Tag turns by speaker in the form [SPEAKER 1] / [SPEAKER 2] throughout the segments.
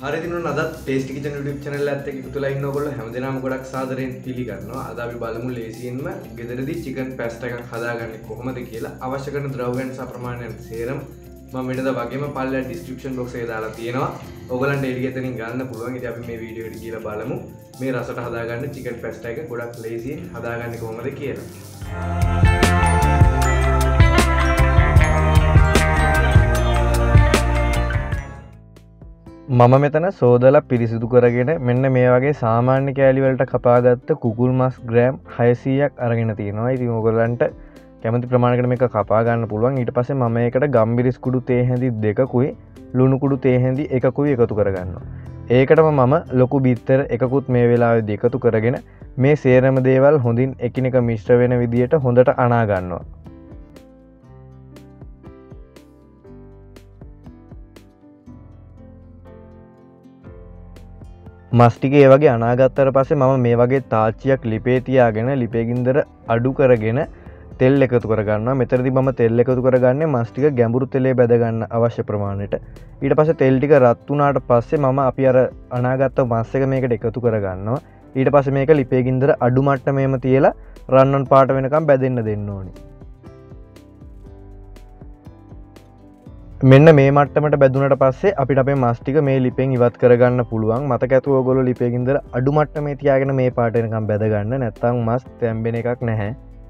[SPEAKER 1] හරි දිනුන අදත් ටේස්ටි kitchen YouTube channel එකත් එක්ක එකතුලා ඉන්න ඔයගොල්ලෝ හැමදේම ගොඩක් සාදරයෙන් පිළිගන්නවා. අද අපි බලමු ලේසියෙන්ම ගෙදරදී chicken pasta එකක් හදාගන්නේ කොහොමද කියලා. අවශ්‍ය කරන ද්‍රව්‍යයන් සහ ප්‍රමාණයන් සේරම මම වෙනදා වගේම පල්ලෙහා description box එකේ දාලා තියෙනවා. ඔයගලන්ට එළියෙතනින් ගන්න පුළුවන්. ඉතින් අපි මේ වීඩියෝ එකට ගිහලා බලමු මේ රසට හදාගන්න chicken pasta එක ගොඩක් ලේසියෙන් හදාගන්නේ කොහොමද කියලා. මම මෙතන සෝදලා පිරිසිදු කරගෙන මෙන්න මේ වගේ සාමාන්‍ය කෑලි වලට කපාගත්ත කුකුල් මස් ග්‍රෑම් 600ක් අරගෙන තියෙනවා. ඉතින් ඔයගොල්ලන්ට කැමති ප්‍රමාණයකට මේක කපා ගන්න පුළුවන්. ඊට පස්සේ මම මේකට ගම්බිරිස් කුඩු තේ හැඳි 2කුයි ලුණු කුඩු තේ හැඳි 1කුයි එකතු කරගන්නවා. ඒකටම මම ලොකු බිත්තර එකකුත් මේ වෙලාවේදී එකතු කරගෙන මේ සේරම දේවල් හොඳින් එකිනෙක මිශ්‍ර වෙන විදියට හොඳට අනා ගන්නවා. මස් ටික ඒ වගේ අනාගත්තට පස්සේ මම මේ වගේ තාච්චියක් ලිපේ තියාගෙන ලිපේ ගින්දර අඩු කරගෙන තෙල් එකතු කරගන්නවා. මෙතනදී මම තෙල් එකතු කරගන්නේ මස් ටික ගැඹුරු තෙලේ බැද ගන්න අවශ්‍ය ප්‍රමාණයට. ඊට පස්සේ තෙල් ටික රත් වුණාට පස්සේ මම අපි අර අනාගත්ත මස් එක මේකට එකතු කරගන්නවා. ඊට පස්සේ මේක ලිපේ ගින්දර අඩු මට්ටමේම තියලා රන්වන් පාට වෙනකම් බැදෙන්න දෙන්න ඕනේ. මෙන්න මේ මට්ටමට බැදුනට පස්සේ අපිට අපේ මස් ටික මේ ලිපෙන් ඉවත් කරගන්න පුළුවන්. මතක ඇතුව ඔයගොල්ලෝ ලිපේ ගින්දර අඩු මට්ටමේ තියාගෙන මේ පාට වෙනකම් බැද ගන්න. නැත්නම් මස් තැම්බෙන එකක් නැහැ.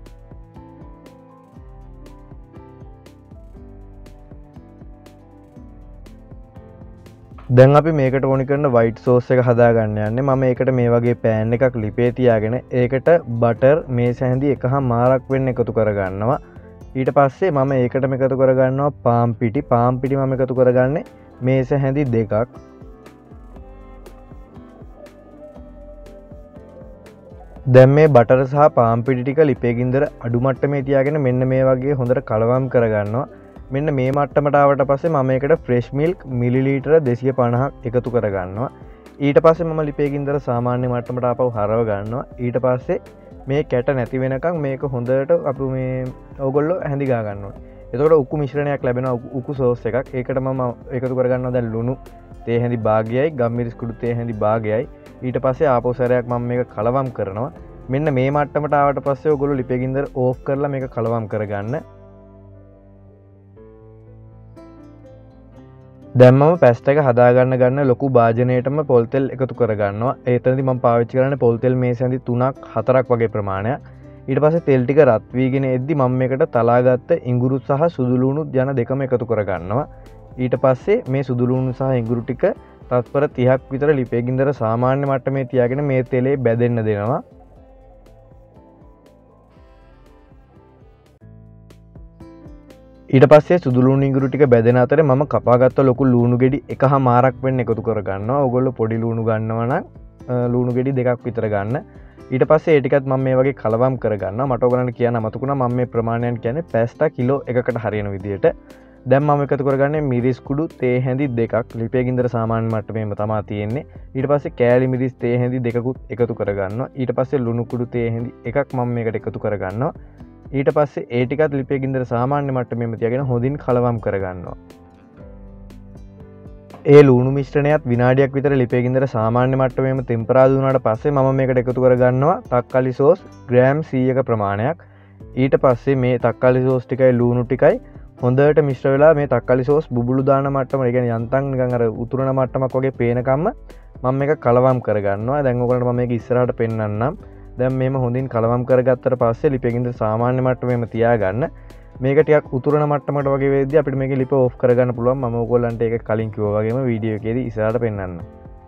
[SPEAKER 1] දැන් අපි මේකට ඕනි කරන white sauce එක හදාගන්න යන්නේ. මම ඒකට මේ වගේ pan එකක් ලිපේ තියාගෙන ඒකට butter මේස හැඳි 1/2ක් වෙන්න එකතු කරගන්නවා. ඊට පස්සේ මම ඒකටම එකතු කරගන්නවා පාම් පිටි. පාම් පිටි මම එකතු කරගන්නේ මේස හැඳි 2ක්. දැන් මේ බටර් සහ පාම් පිටි ටික ලිපේ ගින්දර අඩු මට්ටමේ තියාගෙන මෙන්න මේ වගේ හොඳට කලවම් කරගන්නවා. මෙන්න මේ මට්ටමට ආවට පස්සේ මම ඒකට fresh milk මිලිලීටර 250ක් එකතු කරගන්නවා. ඊට පස්සේ මම ලිපේ ගින්දර සාමාන්‍ය මට්ටමට ආපහු හරව ගන්නවා. ඊට පස්සේ මේ කැට නැති වෙනකම් මේක හොඳට අපි මේ ඔයගොල්ලෝ හැඳි ගා ගන්නවා. එතකොට උකු මිශ්‍රණයක් ලැබෙනවා, උකු සෝස් එකක්. ඒකට මම එකතු කරගන්නවා දැන් ලුණු තේ හැඳි භාගයයි, ගම්මිරිස් කුඩු තේ හැඳි භාගයයි. ඊට පස්සේ ආපහු සැරයක් මම මේක කලවම් කරනවා. මෙන්න මේ මට්ටමට ආවට පස්සේ ඔයගොල්ලෝ ලිපේ ගින්දර ඕෆ් කරලා මේක කලවම් කරගන්න. දැන් මම පැස්ට් එක හදාගන්න ගන්න ලොකු භාජනයටම පොල් තෙල් එකතු කරගන්නවා. එතනදී මම පාවිච්චි කරන්නේ පොල් තෙල් මේස හැඳි 3ක් 4ක් වගේ ප්‍රමාණයක්. ඊට පස්සේ තෙල් ටික රත් වීගෙන එද්දි මම මේකට තලාගත්ත ඉඟුරු සහ සුදු ලුණු යන දෙකම එකතු කරගන්නවා. ඊට පස්සේ මේ සුදු ලුණු සහ ඉඟුරු ටික තත්පර 30ක් විතර ලිපේ ගින්දර සාමාන්‍ය මට්ටමේ තියාගෙන මේ තෙලේ බැදෙන්න දෙනවා. ඊට පස්සේ සුදු ලුණු ඉඟුරු ටික බැදෙන අතරේ මම කපාගත්ත ලොකු ලුණු ගෙඩි 1/2ක් වෙන්න එකතු කරගන්නවා. ඔයගොල්ලෝ පොඩි ලුණු ගන්නවා නම් ලුණු ගෙඩි 2ක් විතර ගන්න. ඊට පස්සේ ඒ ටිකත් මම මේ වගේ කලවම් කරගන්නවා. මට ඔයගලන්ට කියන්න අමතකුණා මම මේ ප්‍රමාණයන් කියන්නේ පැස්ටා කිලෝ එකකට හරියන විදියට. දැන් මම එකතු කරගන්නේ මිරිස් කුඩු තේ හැඳි 2ක්. ලිපේ ගින්දර සාමාන්‍ය මට්ටමේම තමයි තියෙන්නේ. ඊට පස්සේ කෑලි මිරිස් තේ හැඳි 2කුත් එකතු කරගන්නවා. ඊට පස්සේ ලුණු කුඩු තේ හැඳි 1ක් මම මේකට එකතු කරගන්නවා. ඊට පස්සේ ඒ ටිකත් ලිපේ ගින්දර සාමාන්‍ය මට්ටමේම තියාගෙන හොඳින් කලවම් කරගන්නවා. ඒ ලුණු මිශ්‍රණයත් විනාඩියක් විතර ලිපේ ගින්දර සාමාන්‍ය මට්ටමේම ටෙම්පරාදු වුණාට පස්සේ මම මේකට එකතු කරගන්නවා තක්කාලි සෝස් ග්‍රෑම් 100ක ප්‍රමාණයක්. ඊට පස්සේ මේ තක්කාලි සෝස් ටිකයි ලුණු ටිකයි හොඳට මිශ්‍ර වෙලා මේ තක්කාලි සෝස් බුබුලු දාන මට්ටම, ඒ කියන්නේ යන්තම් නිකන් අර උතුරන මට්ටමක් වගේ පේනකම්ම මම මේක කලවම් කරගන්නවා. දැන් ඔයගලන්ට මම මේක ඉස්සරහට පෙන්නන්නම්. දැන් මේම හොඳින් කලවම් කරගත්තට පස්සේ ලිපේ ගින්දර සාමාන්‍ය මට්ටමේම තියාගන්න. මේක ටිකක් උතුරන මට්ටමකට වගේ වෙද්දී අපිට මේකේ ලිප ඕෆ් කරගන්න පුළුවන්. මම ඔයගොල්ලන්ට ඒක කලින් කිව්වා වගේම වීඩියෝ එකේදී ඉස්සරහට පෙන්නන්න.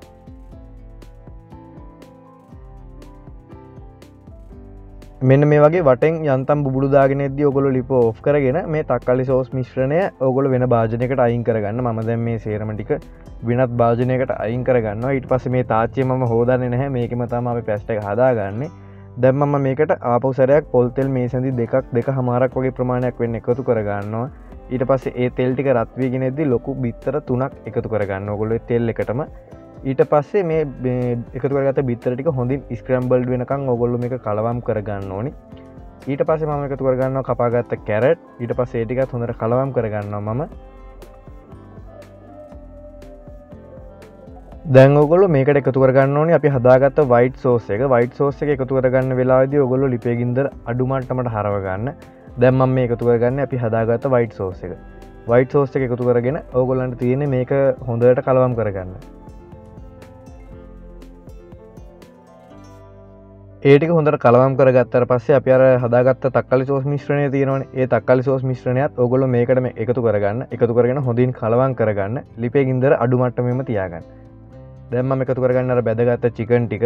[SPEAKER 1] මෙන්න මේ වගේ වටෙන් යන්තම් බුබුලු දාගෙන එද්දී ඔයගොල්ලෝ ලිප ඕෆ් කරගෙන මේ තක්කාලි සෝස් මිශ්‍රණය ඔයගොල්ලෝ වෙන භාජනයකට අයින් කරගන්න. මම දැන් මේ සේරම ටික වෙනත් භාජනයකට අයින් කරගන්නවා. ඊට පස්සේ මේ තාච්චිය මම හොදන්නේ නැහැ. මේකෙම තමයි අපි පැස්ට් එක හදාගන්නේ. දැන් මම මේකට ආපහු සැරයක් පොල් තෙල් මේස හැඳි 2ක් 2/2ක් වගේ ප්‍රමාණයක් වෙන්න එකතු කරගන්නවා. ඊට පස්සේ ඒ තෙල් ටික රත් වීගෙන එද්දී ලොකු බිත්තර 3ක් එකතු කරගන්න ඕගොල්ලෝ තෙල් එකටම. ඊට පස්සේ මේ එකතු කරගත්ත බිත්තර ටික හොඳින් ස්ක්‍රැම්බල්ඩ් වෙනකන් ඕගොල්ලෝ මේක කලවම් කරගන්න ඕනි. ඊට පස්සේ මම එකතු කරගන්නවා කපාගත්ත කැරට්. ඊට පස්සේ ඒ ටිකත් හොඳට කලවම් කරගන්නවා මම. දැන් ඔයගොල්ලෝ මේකට එකතු කරගන්න ඕනේ අපි හදාගත්ත white sauce එක. white sauce එක එකතු කරගන්න වෙලාවේදී ඔයගොල්ලෝ ලිපේ ගින්දර අඩු මට්ටමට හරව ගන්න. දැන් මම මේ එකතු කරගන්නේ අපි හදාගත්ත white sauce එක. white sauce එක එකතු කරගෙන ඕගොල්ලන්ට තියෙන්නේ මේක හොඳට කලවම් කරගන්න. ඒටික හොඳට කලවම් කරගත්තට පස්සේ අපි අර හදාගත්ත තක්කාලි සෝස් මිශ්‍රණය තියෙනවනේ. ඒ තක්කාලි සෝස් මිශ්‍රණයත් ඕගොල්ලෝ මේකට එකතු කරගන්න. එකතු කරගෙන හොඳින් කලවම් කරගන්න. ලිපේ ගින්දර අඩු මට්ටමෙම තියාගන්න. දැන් මම එකතු කරගන්න අර බැදගත්ත චිකන් ටික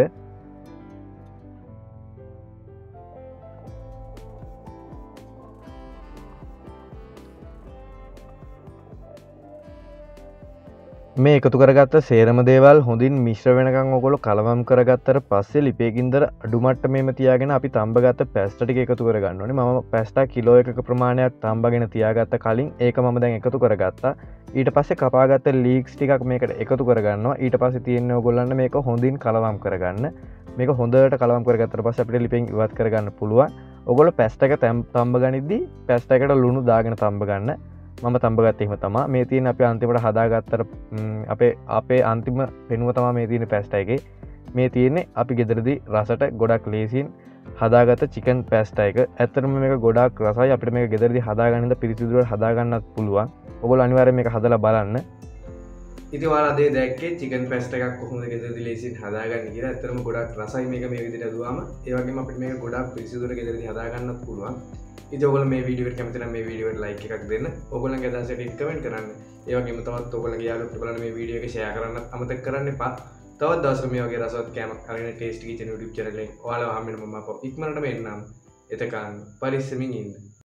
[SPEAKER 1] මේ එකතු කරගත්ත සේරම දේවල් හොඳින් මිශ්‍ර වෙනකන් ඔයගොල්ලෝ කලවම් කරගත්තට පස්සේ ලිපේ ගින්දර අඩු මට්ටමේම තියාගෙන අපි තඹගත්ත පැස්ටා ටික එකතු කරගන්න ඕනේ. මම පැස්ටා කිලෝ එකක ප්‍රමාණයක් තඹගෙන තියාගත්ත කලින් ඒක මම දැන් එකතු කරගත්තා. ඊට පස්සේ කපාගත්ත ලීක්ස් ටිකක් මේකට එකතු කරගන්නවා. ඊට පස්සේ තියෙන්නේ ඔයගොල්ලන්ට මේක හොඳින් කලවම් කරගන්න. මේක හොඳට කලවම් කරගත්තට පස්සේ අපිට ලිපෙන් ඉවත් කරගන්න පුළුවන්. ඔයගොල්ලෝ පැස්ටා එක තඹ ගනිද්දි පැස්ටා එකට ලුණු දාගෙන තඹ ගන්න. මම තඹගත්ත එහෙම තමා. මේ තියෙන අපි අන්තිමට හදාගත්තට අපේ අන්තිම පෙනුම තමා මේ තියෙන පැස්ටා එකේ. මේ තියෙන්නේ අපි ගෙදරදී රසට ගොඩක් ලේසියෙන් හදාගත්ත චිකන් පැස්ටා එක. ඇත්තටම මේක ගොඩක් රසයි. අපිට මේක ගෙදරදී හදාගන්න ඉඳ පිරිසිදුවට හදාගන්නත් පුළුවන්. ඔයගොල්ලෝ අනිවාර්යෙන් මේක හදලා බලන්න. ඉතින් ඔයාලා අද දැක්කේ චිකන් පැස්ටා එකක් කොහොමද ගෙදරදී ලේසියෙන් හදාගන්නේ කියලා. ඇත්තටම ගොඩක් රසයි මේක මේ විදිහට හදුවාම. ඒ වගේම අපිට මේක ගොඩක් පිරිසිදුවට ගෙදරදී හදාගන්නත් පුළුවන්. ඉතින් ඔයගොල්ලෝ මේ වීඩියෝ එකට කැමති නම් මේ වීඩියෝ එකට ලයික් එකක් දෙන්න. ඔයගොල්ලන්ගේ අදහස් ටික කමෙන්ට් කරන්න. ඒ වගේම තවත් ඔයගොල්ලන්ගේ යාළුවොත් බලන්න මේ වීඩියෝ එක ෂෙයා කරන්න අමතක කරන්න එපා. තවත් දවසක මේ වගේ රසවත් කෑමක් අරගෙන ටේස්ටි කිචන් YouTube channel එකෙන් ඔයාලව හම්බෙන්න මම ඉක්මනටම එන්නම්. එතකන් පරිස්සමින් ඉන්න.